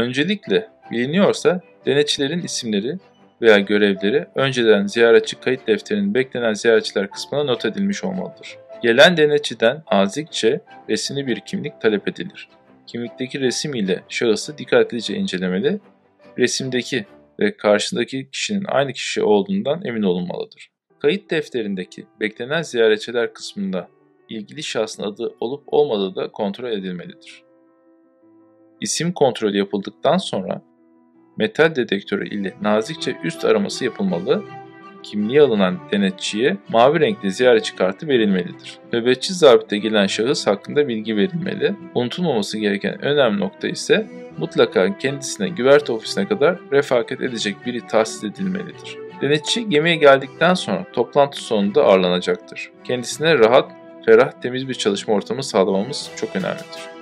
Öncelikle biliniyorsa denetçilerin isimleri veya görevleri önceden ziyaretçi kayıt defterinin beklenen ziyaretçiler kısmına not edilmiş olmalıdır. Gelen denetçiden nazikçe resimli bir kimlik talep edilir. Kimlikteki resim ile şahısı dikkatlice incelemeli, resimdeki ve karşısındaki kişinin aynı kişi olduğundan emin olunmalıdır. Kayıt defterindeki beklenen ziyaretçiler kısmında ilgili şahsın adı olup olmadığı da kontrol edilmelidir. İsim kontrolü yapıldıktan sonra metal dedektörü ile nazikçe üst araması yapılmalı, kimliği alınan denetçiye mavi renkli ziyaretçi kartı verilmelidir. Nöbetçi zabite gelen şahıs hakkında bilgi verilmeli. Unutulmaması gereken önemli nokta ise mutlaka kendisine güverte ofisine kadar refakat edecek biri tahsis edilmelidir. Denetçi gemiye geldikten sonra toplantı sonunda ağırlanacaktır. Kendisine rahat, ferah, temiz bir çalışma ortamı sağlamamız çok önemlidir.